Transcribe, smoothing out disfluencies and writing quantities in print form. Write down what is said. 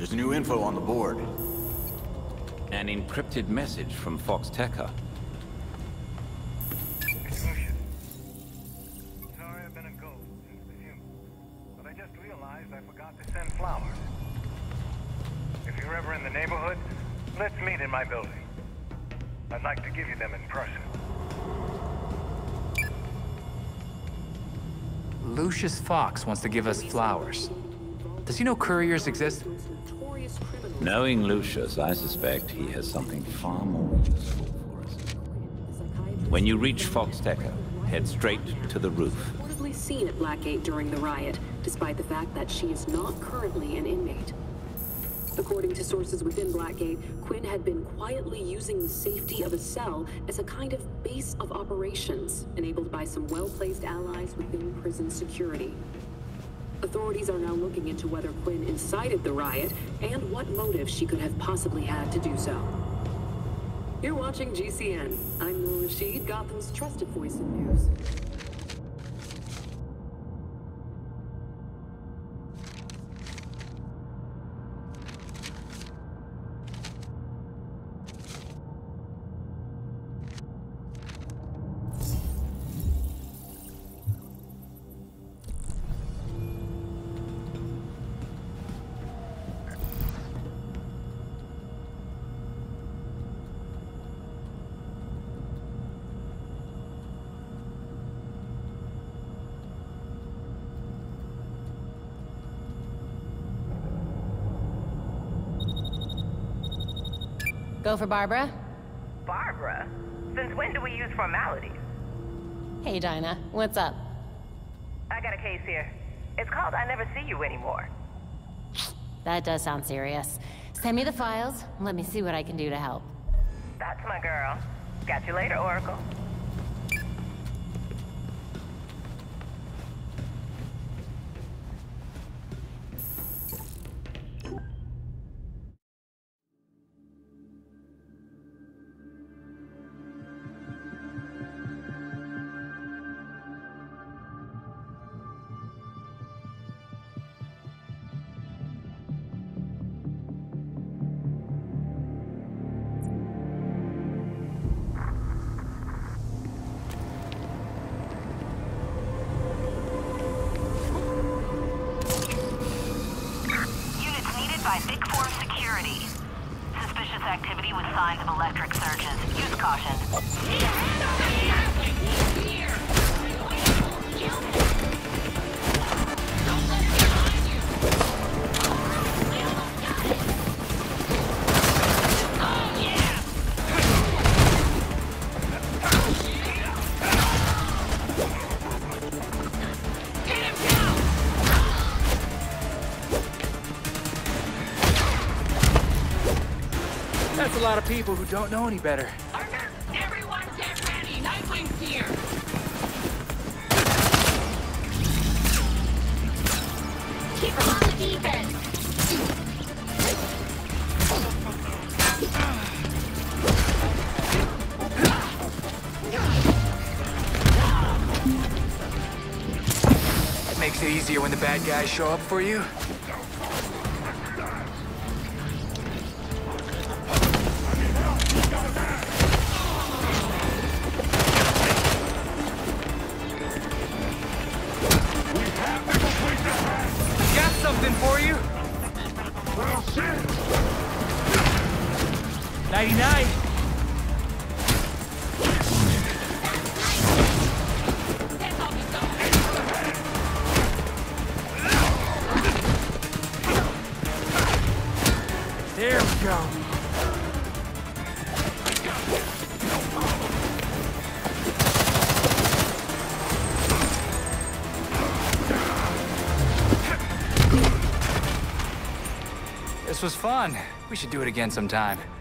There's new info on the board. An encrypted message from Foxteca. It's Lucius. Sorry I've been a ghost since the funeral, but I just realized I forgot to send flowers. If you're ever in the neighborhood, let's meet in my building. I'd like to give you them in person. Lucius Fox wants to give us flowers. Does he know couriers exist? Knowing Lucius, I suspect he has something far more useful for us. When you reach Foxteca, head straight to the roof. Reportedly seen at Blackgate during the riot, despite the fact that she is not currently an inmate. According to sources within Blackgate, Quinn had been quietly using the safety of a cell as a kind of base of operations, enabled by some well-placed allies within prison security. Authorities are now looking into whether Quinn incited the riot and what motive she could have possibly had to do so. You're watching GCN. I'm Noor Rashid, Gotham's trusted voice in news. Go for Barbara? Barbara? Since when do we use formalities? Hey, Dinah. What's up? I got a case here. It's called I Never See You Anymore. That does sound serious. Send me the files. Let me see what I can do to help. That's my girl. Catch you later, Oracle. By Big Four Security. Suspicious activity with signs of electric surges. Use caution. That's a lot of people who don't know any better. Arthur, everyone get ready. Nightwing's here. Keep them on the defense. It makes it easier when the bad guys show up for you. Something for you. Well, shit. 99. There we go. This was fun. We should do it again sometime.